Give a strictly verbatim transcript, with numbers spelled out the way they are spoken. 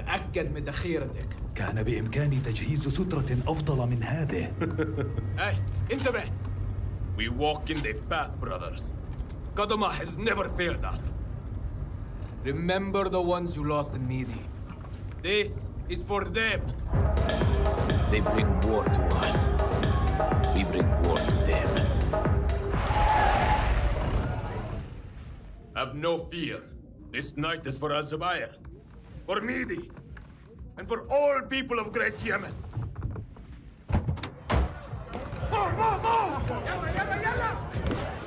تأكد من ذخيرتك. كان بإمكاني تجهيز سترة أفضل من هذه. Hey, انتبه. We walk in the path, brothers. Kadama has never failed us. Remember the ones you lost in Midi. This is for them. They bring war to us. We bring war to them. Have no fear. This night is for Al-Zubayr, for Midi, and for all people of Great Yemen. More, more, more! Yalla, yalla, yalla!